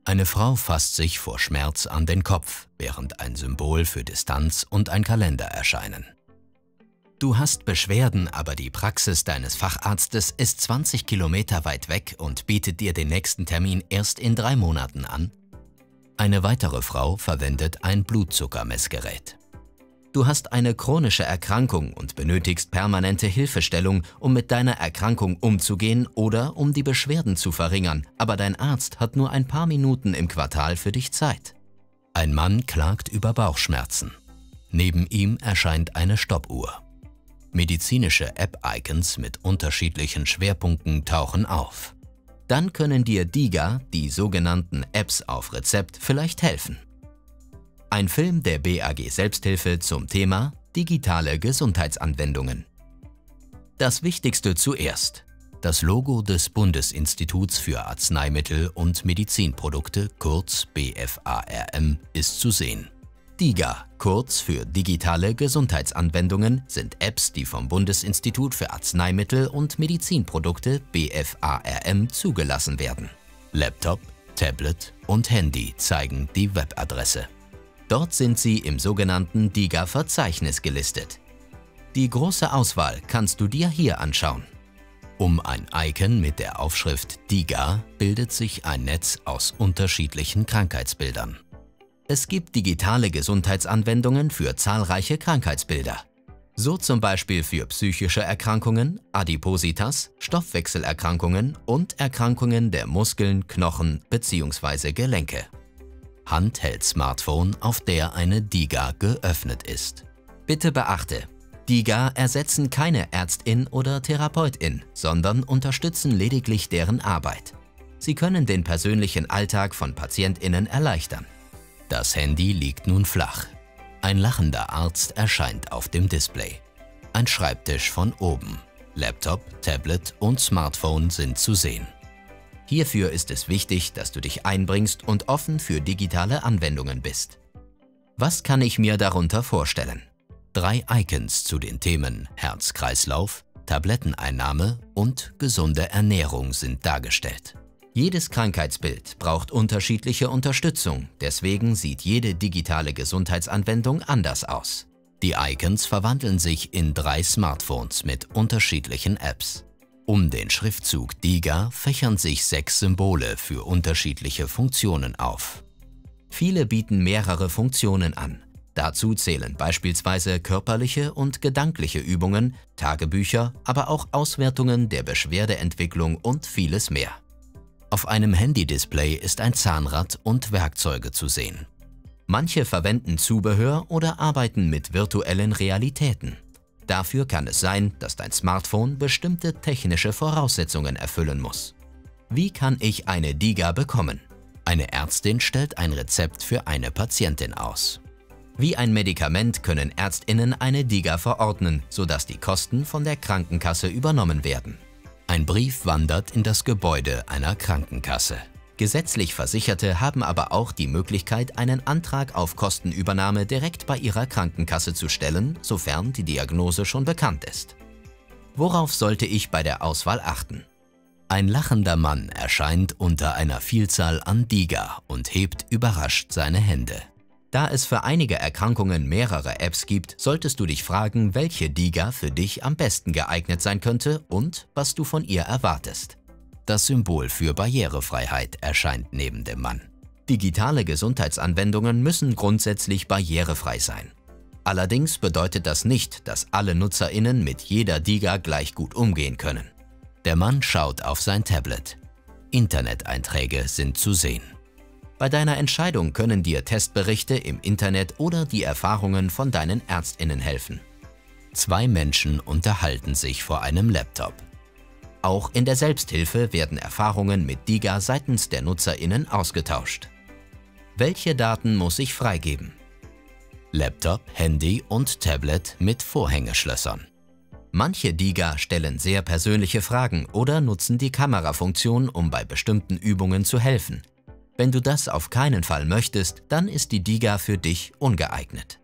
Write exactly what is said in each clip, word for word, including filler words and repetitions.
Eine Frau fasst sich vor Schmerz an den Kopf, während ein Symbol für Distanz und ein Kalender erscheinen. Du hast Beschwerden, aber die Praxis deines Facharztes ist zwanzig Kilometer weit weg und bietet dir den nächsten Termin erst in drei Monaten an. Eine weitere Frau verwendet ein Blutzuckermessgerät. Du hast eine chronische Erkrankung und benötigst permanente Hilfestellung, um mit deiner Erkrankung umzugehen oder um die Beschwerden zu verringern, aber dein Arzt hat nur ein paar Minuten im Quartal für dich Zeit. Ein Mann klagt über Bauchschmerzen. Neben ihm erscheint eine Stoppuhr. Medizinische App-Icons mit unterschiedlichen Schwerpunkten tauchen auf. Dann können dir DiGA, die sogenannten Apps auf Rezept, vielleicht helfen. Ein Film der B A G Selbsthilfe zum Thema digitale Gesundheitsanwendungen. Das Wichtigste zuerst. Das Logo des Bundesinstituts für Arzneimittel und Medizinprodukte, kurz B F A R M, ist zu sehen. DiGA, kurz für digitale Gesundheitsanwendungen, sind Apps, die vom Bundesinstitut für Arzneimittel und Medizinprodukte B F A R M zugelassen werden. Laptop, Tablet und Handy zeigen die Webadresse. Dort sind sie im sogenannten DiGA-Verzeichnis gelistet. Die große Auswahl kannst du dir hier anschauen. Um ein Icon mit der Aufschrift DiGA bildet sich ein Netz aus unterschiedlichen Krankheitsbildern. Es gibt digitale Gesundheitsanwendungen für zahlreiche Krankheitsbilder. So zum Beispiel für psychische Erkrankungen, Adipositas, Stoffwechselerkrankungen und Erkrankungen der Muskeln, Knochen bzw. Gelenke. Handheld-Smartphone, auf der eine DiGA geöffnet ist. Bitte beachte, DiGA ersetzen keine Ärztin oder Therapeutin, sondern unterstützen lediglich deren Arbeit. Sie können den persönlichen Alltag von PatientInnen erleichtern. Das Handy liegt nun flach. Ein lachender Arzt erscheint auf dem Display. Ein Schreibtisch von oben. Laptop, Tablet und Smartphone sind zu sehen. Hierfür ist es wichtig, dass du dich einbringst und offen für digitale Anwendungen bist. Was kann ich mir darunter vorstellen? Drei Icons zu den Themen Herz-Kreislauf, Tabletteneinnahme und gesunde Ernährung sind dargestellt. Jedes Krankheitsbild braucht unterschiedliche Unterstützung, deswegen sieht jede digitale Gesundheitsanwendung anders aus. Die Icons verwandeln sich in drei Smartphones mit unterschiedlichen Apps. Um den Schriftzug DiGA fächern sich sechs Symbole für unterschiedliche Funktionen auf. Viele bieten mehrere Funktionen an. Dazu zählen beispielsweise körperliche und gedankliche Übungen, Tagebücher, aber auch Auswertungen der Beschwerdeentwicklung und vieles mehr. Auf einem Handy-Display ist ein Zahnrad und Werkzeuge zu sehen. Manche verwenden Zubehör oder arbeiten mit virtuellen Realitäten. Dafür kann es sein, dass dein Smartphone bestimmte technische Voraussetzungen erfüllen muss. Wie kann ich eine DiGA bekommen? Eine Ärztin stellt ein Rezept für eine Patientin aus. Wie ein Medikament können ÄrztInnen eine DiGA verordnen, sodass die Kosten von der Krankenkasse übernommen werden. Ein Brief wandert in das Gebäude einer Krankenkasse. Gesetzlich Versicherte haben aber auch die Möglichkeit, einen Antrag auf Kostenübernahme direkt bei ihrer Krankenkasse zu stellen, sofern die Diagnose schon bekannt ist. Worauf sollte ich bei der Auswahl achten? Ein lachender Mann erscheint unter einer Vielzahl an DiGA und hebt überrascht seine Hände. Da es für einige Erkrankungen mehrere Apps gibt, solltest du dich fragen, welche DiGA für dich am besten geeignet sein könnte und was du von ihr erwartest. Das Symbol für Barrierefreiheit erscheint neben dem Mann. Digitale Gesundheitsanwendungen müssen grundsätzlich barrierefrei sein. Allerdings bedeutet das nicht, dass alle NutzerInnen mit jeder DiGA gleich gut umgehen können. Der Mann schaut auf sein Tablet. Interneteinträge sind zu sehen. Bei deiner Entscheidung können dir Testberichte im Internet oder die Erfahrungen von deinen ÄrztInnen helfen. Zwei Menschen unterhalten sich vor einem Laptop. Auch in der Selbsthilfe werden Erfahrungen mit DiGA seitens der NutzerInnen ausgetauscht. Welche Daten muss ich freigeben? Laptop, Handy und Tablet mit Vorhängeschlössern. Manche DiGA stellen sehr persönliche Fragen oder nutzen die Kamerafunktion, um bei bestimmten Übungen zu helfen. Wenn du das auf keinen Fall möchtest, dann ist die DiGA für dich ungeeignet.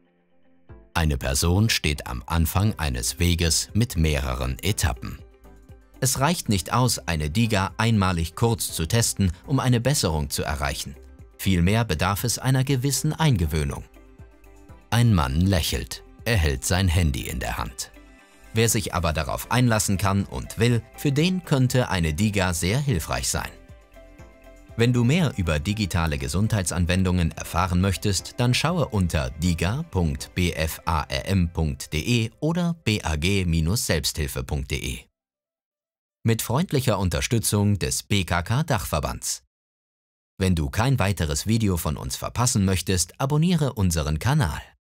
Eine Person steht am Anfang eines Weges mit mehreren Etappen. Es reicht nicht aus, eine DiGA einmalig kurz zu testen, um eine Besserung zu erreichen. Vielmehr bedarf es einer gewissen Eingewöhnung. Ein Mann lächelt. Er hält sein Handy in der Hand. Wer sich aber darauf einlassen kann und will, für den könnte eine DIGA sehr hilfreich sein. Wenn du mehr über digitale Gesundheitsanwendungen erfahren möchtest, dann schaue unter diga punkt b f a r m punkt d e oder bag Selbsthilfe punkt de. Mit freundlicher Unterstützung des B K K-Dachverbands. Wenn du kein weiteres Video von uns verpassen möchtest, abonniere unseren Kanal.